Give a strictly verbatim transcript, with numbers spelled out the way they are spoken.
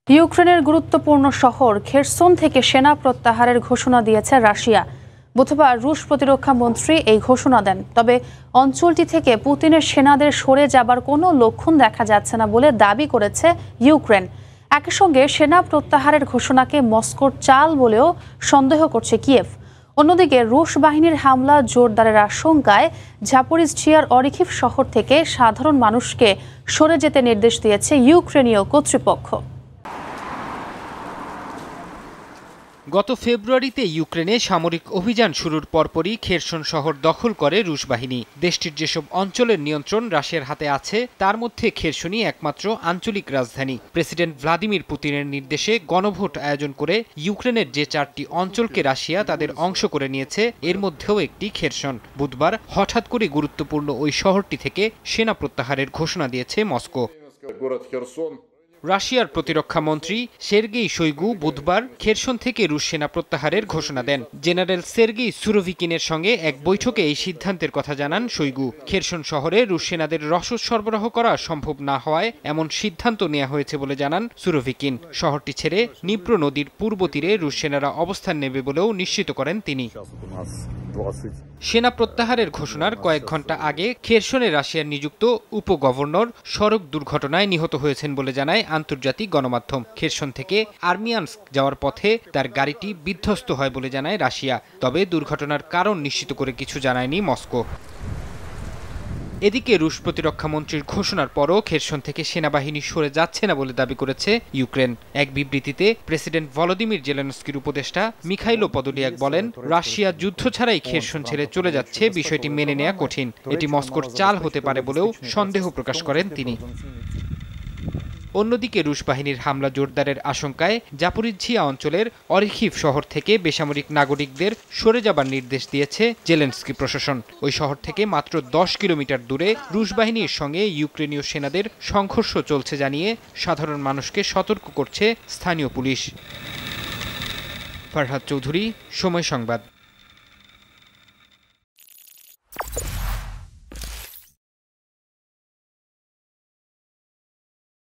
ইউক্রেনের গুরুত্বপূর্ণ শহর খেরসন থেকে সেনা প্রত্যাহারের ঘোষণা দিয়েছে রাশিয়া। বুধবার রুশ প্রতিরক্ষা মন্ত্রী এই ঘোষণা দেন। তবে অঞ্চলটি থেকে পুতিনের সেনাদের সরে যাবার কোনো লক্ষণ দেখা যাচ্ছে না বলে দাবি করেছে ইউক্রেন। একই সঙ্গে সেনা প্রত্যাহারের ঘোষণাকে মস্কোর চাল বলেও সন্দেহ করছে কিয়েভ। অন্যদিকে রুশ বাহিনীর হামলা জোরদারের আশঙ্কায় জাপোরিঝিয়ার অরিখিভ শহর থেকে সাধারণ মানুষকে সরে যেতে নির্দেশ দিয়েছে ইউক্রেনীয় কর্তৃপক্ষ। গত ফেব্রুয়ারিতে ইউক্রেনে সামরিক অভিযান শুরুর পরপরই খেরসন শহর দখল করে রুশ বাহিনী। দেশটির যেসব অঞ্চলের নিয়ন্ত্রণ রাশিয়ার হাতে আছে তার মধ্যে খেরসনই একমাত্র আঞ্চলিক রাজধানী। প্রেসিডেন্ট ভ্লাদিমির পুতিনের নির্দেশে গণভোট আয়োজন করে ইউক্রেনের যে চারটি অঞ্চলকে রাশিয়া তাদের অংশ করে নিয়েছে এর মধ্যেও একটি খেরসন। বুধবার হঠাৎ করে গুরুত্বপূর্ণ ওই শহরটি থেকে সেনা প্রত্যাহারের ঘোষণা দিয়েছে মস্কো। রাশিয়ার প্রতিরক্ষা মন্ত্রী সের্গেই শোইগু বুধবার খেরসন থেকে রুশ সেনা প্রত্যাহারের ঘোষণা দেন। জেনারেল সের্গেই সুরোভিকিনের সঙ্গে এক বৈঠকে এই সিদ্ধান্তের কথা জানান শোইগু। খেরসন শহরে রুশ সেনাদের রসদ সরবরাহ করা সম্ভব না হওয়ায় এমন সিদ্ধান্ত নেওয়া হয়েছে বলে জানান সুরোভিকিন। শহরটি ছেড়ে নিপ্র নদীর পূর্ব তীরে রুশ সেনারা অবস্থান নেবে বলেও নিশ্চিত করেন তিনি। সেনা প্রত্যাহারের ঘোষণার কয়েক ঘন্টা আগে খেরসনে রাশিয়ার নিযুক্ত উপগভর্নর সড়ক দুর্ঘটনায় নিহত হয়েছেন বলে জানায় আন্তর্জাতিক গণমাধ্যম। খেরসন থেকে আর্মিয়ানস্ক যাওয়ার পথে তার গাড়িটি বিধ্বস্ত হয় বলে জানায় রাশিয়া। তবে দুর্ঘটনার কারণ নিশ্চিত করে কিছু জানায়নি মস্কো। এদিকে রুশ প্রতিরক্ষা মন্ত্রীর ঘোষণার পরও খেরসন থেকে সেনাবাহিনী সরে যাচ্ছে না বলে দাবি করেছে ইউক্রেন। এক বিবৃতিতে প্রেসিডেন্ট ভলোদিমির জেলেনস্কির উপদেষ্টা মিখাইলো পদলিয়াক বলেন, রাশিয়া যুদ্ধ ছাড়াই খেরসন ছেড়ে চলে যাচ্ছে, বিষয়টি মেনে নেওয়া কঠিন। এটি মস্কোর চাল হতে পারে বলেও সন্দেহ প্রকাশ করেন তিনি। অন্যদিকে রুশ বাহিনীর হামলা জোরদারের আশঙ্কায় জাপোরিঝিয়া অঞ্চলের অরিখিভ শহর থেকে বেসামরিক নাগরিকদের সরে যাবার নির্দেশ দিয়েছে জেলেনস্কি প্রশাসন। ওই শহর থেকে মাত্র দশ কিলোমিটার দূরে রুশ বাহিনীর সঙ্গে ইউক্রেনীয় সেনাদের সংঘর্ষ চলছে জানিয়ে সাধারণ মানুষকে সতর্ক করছে স্থানীয় পুলিশ। ফারহাদ চৌধুরী, সময় সংবাদ।